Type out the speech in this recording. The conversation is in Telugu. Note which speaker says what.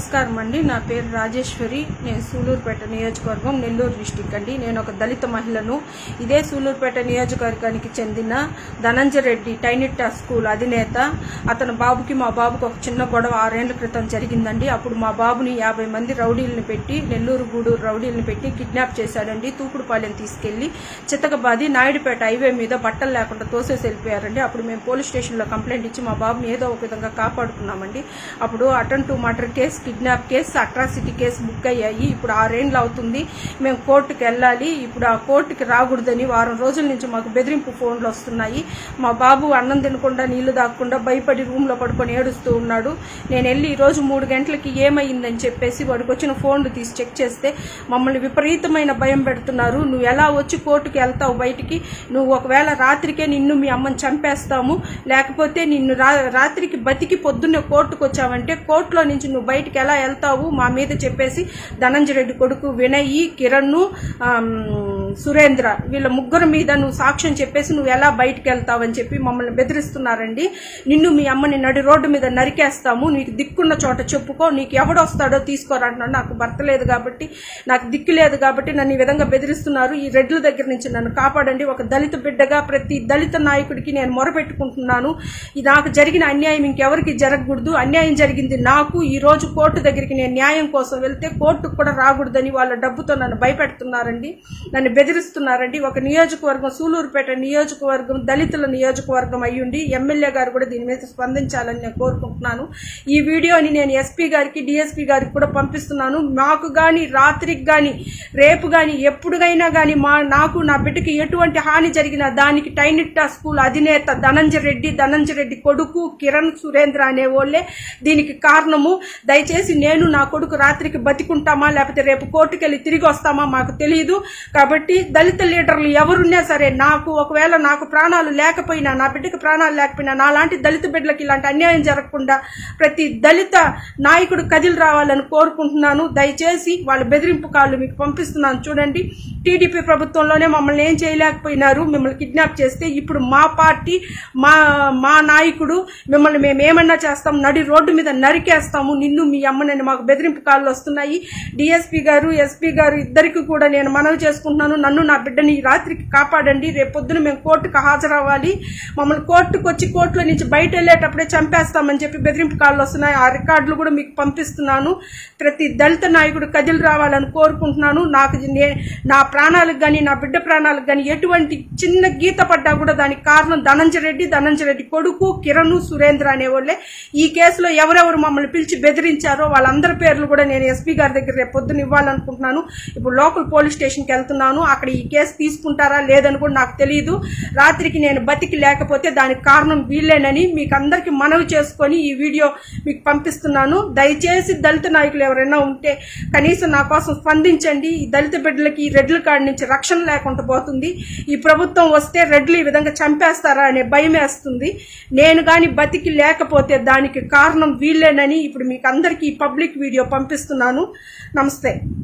Speaker 1: నమస్కారం అండి. నా పేరు రాజేశ్వరి. నేను సూలూరుపేట నియోజకవర్గం, నెల్లూరు డిస్టిక్ అండి. నేను ఒక దళిత మహిళను. ఇదే సూలూరుపేట నియోజకవర్గానికి చెందిన ధనంజయ రెడ్డి టైనిట్ స్కూల్ అధినేత. అతని బాబుకి మా బాబుకి ఒక చిన్న గొడవ 6 ఏళ్ల క్రితం జరిగిందండి. అప్పుడు మా బాబుని 50 మంది రౌడీలను పెట్టి, నెల్లూరు గూడూరు రౌడీలను పెట్టి కిడ్నాప్ చేశాడండి. తూకుడుపాలెం తీసుకెళ్లి చితకబాది నాయుడుపేట హైవే మీద బట్టలు లేకుండా తోసేసి వెళ్ళిపోయారండి. అప్పుడు మేము పోలీస్ స్టేషన్లో కంప్లైంట్ ఇచ్చి మా బాబుని ఏదో ఒక విధంగా కాపాడుకున్నామండి. అప్పుడు attempt to murder case, kidnap case, atrocity case book అయ్యాయి. ఇప్పుడు 6 ఏళ్ళు అవుతుంది. మేము కోర్టుకు వెళ్ళాలి. ఇప్పుడు ఆ కోర్టుకి రాకూడదని వారం రోజుల నుంచి మాకు బెదిరింపు ఫోన్లు వస్తున్నాయి. మా బాబు అన్నం తినకుండా, నీళ్లు దాక్కుండా భయపడి రూమ్లో పడుకొని ఏడుస్తూ ఉన్నాడు. నేను వెళ్ళి ఈరోజు 3 గంటలకి ఏమైందని చెప్పేసి వాడికి వచ్చిన ఫోన్లు తీసి చెక్ చేస్తే మమ్మల్ని విపరీతమైన భయం పెడుతున్నారు. నువ్వు ఎలా వచ్చి కోర్టుకి వెళ్తావు బయటికి? నువ్వు ఒకవేళ రాత్రికే నిన్ను మీ అమ్మని చంపేస్తాము, లేకపోతే నిన్ను రాత్రికి బతికి పొద్దున్నే కోర్టుకు వచ్చావంటే కోర్టులో నుంచి నువ్వు బయటికి ఎలా వెళ్తావు మా మీద చెప్పేసి ధనంజయ రెడ్డి కొడుకు వినయ్, కిరణ్, సురేంద్ర వీళ్ళ ముగ్గురు మీద నువ్వు సాక్ష్యం చెప్పేసి నువ్వు ఎలా బయటికి వెళ్తావని చెప్పి మమ్మల్ని బెదిరిస్తున్నారండి. నిన్ను మీ అమ్మని నడి రోడ్డు మీద నరికేస్తాము, నీకు దిక్కున్న చోట చెప్పుకో, నీకు ఎవడొస్తాడో తీసుకోరంటున్నాడు. నాకు భర్త లేదు కాబట్టి, నాకు దిక్కు లేదు కాబట్టి నన్ను ఈ విధంగా బెదిరిస్తున్నారు. ఈ రెడ్ల దగ్గర నుంచి నన్ను కాపాడండి. ఒక దళిత బిడ్డగా ప్రతి దళిత నాయకుడికి నేను మొరపెట్టుకుంటున్నాను. నాకు జరిగిన అన్యాయం ఇంకెవరికి జరగకూడదు. అన్యాయం జరిగింది నాకు. ఈ రోజు కోర్టు దగ్గరికి నేను న్యాయం కోసం వెళ్తే కోర్టుకు కూడా రాకూడదని వాళ్ళ డబ్బుతో నన్ను భయపెడుతున్నారండి, నన్ను బెదిరిస్తున్నారండి. ఒక నియోజకవర్గం, సూలూరుపేట నియోజకవర్గం దళితుల నియోజకవర్గం అయ్యుండి ఎమ్మెల్యే గారు కూడా దీని మీద స్పందించాలని నేను కోరుకుంటున్నాను. ఈ వీడియోని నేను ఎస్పీ గారికి, డిఎస్పీ గారికి కూడా పంపిస్తున్నాను. మాకు గాని, రాత్రికి గాని, రేపు గాని, ఎప్పుడుగైనా గాని నాకు నా బిడ్డకి ఎటువంటి హాని జరిగినా దానికి టైనిట్ స్కూల్ అధినేత ధనంజయ రెడ్డి కొడుకు కిరణ్, సురేంద్ర అనే వాళ్ళే దీనికి కారణము. దయచేసి నేను నా కొడుకు రాత్రికి బతికుంటామా లేకపోతే రేపు కోర్టుకెళ్ళి తిరిగి వస్తామా మాకు తెలియదు. కాబట్టి దళిత లీడర్లు ఎవరున్నా సరే, నాకు ఒకవేళ నాకు ప్రాణాలు లేకపోయినా, నా బిడ్డకి ప్రాణాలు లేకపోయినా, నాలాంటి దళిత బిడ్డలకి ఇలాంటి అన్యాయం జరగకుండా ప్రతి దళిత నాయకుడు కదిలి రావాలని కోరుకుంటున్నాను. దయచేసి వాళ్ళ బెదిరింపు కాళ్ళు మీకు పంపిస్తున్నాను. చూడండి, టీడీపీ ప్రభుత్వంలోనే మమ్మల్ని ఏం చేయలేకపోయినారు, మిమ్మల్ని కిడ్నాప్ చేస్తే ఇప్పుడు మా పార్టీ, మా నాయకుడు మిమ్మల్ని మేమేమన్నా చేస్తాం, నడి రోడ్డు మీద నరికేస్తాము, నిన్ను మీ అమ్మనని మాకు బెదిరింపు కాళ్ళు వస్తున్నాయి. డిఎస్పీ గారు, ఎస్పీ గారు ఇద్దరికి కూడా నేను మనవి చేసుకుంటున్నాను. నన్ను, నా బిడ్డని రాత్రికి కాపాడండి. రేపు పొద్దున మేము కోర్టుకు హాజరవ్వాలి. మమ్మల్ని కోర్టుకు వచ్చి కోర్టులో నుంచి బయట వెళ్ళేటప్పుడే చంపేస్తామని చెప్పి బెదిరింపు కాళ్ళు వస్తున్నాయి. ఆ రికార్డులు కూడా మీకు పంపిస్తున్నాను. ప్రతి దళిత నాయకుడు కదిలి రావాలని కోరుకుంటున్నాను. నా ప్రాణాలకు కానీ, నా బిడ్డ ప్రాణాలకు కానీ ఎటువంటి చిన్న గీత పడ్డా కూడా దానికి కారణం ధనంజయ రెడ్డి కొడుకు కిరణ్, సురేంద్ర అనేవాళ్ళే. ఈ కేసులో ఎవరెవరు మమ్మల్ని పిలిచి బెదిరించారో వాళ్ళందరి పేర్లు కూడా నేను ఎస్పీ గారి దగ్గర రేపు పొద్దున ఇవ్వాలనుకుంటున్నాను. ఇప్పుడు లోకల్ పోలీస్ స్టేషన్కి వెళ్తున్నాను. అక్కడ ఈ కేసు తీసుకుంటారా లేదని కూడా నాకు తెలియదు. రాత్రికి నేను బతికి లేకపోతే దానికి కారణం వీళ్ళేనని మీకు అందరికీ మనవి చేసుకొని ఈ వీడియో మీకు పంపిస్తున్నాను. దయచేసి దళిత నాయకులు ఎవరైనా ఉంటే కనీసం నా కోసం స్పందించండి. ఈ దళిత బిడ్డలకి ఈ రెడ్ల కాడి నుంచి రక్షణ లేకుండా పోతుంది. ఈ ప్రభుత్వం వస్తే రెడ్లు ఈ విధంగా చంపేస్తారా అనే భయం వేస్తుంది. నేను గాని బతికి లేకపోతే దానికి కారణం వీళ్ళేనని ఇప్పుడు మీకు అందరికీ పబ్లిక్ వీడియో పంపిస్తున్నాను. నమస్తే.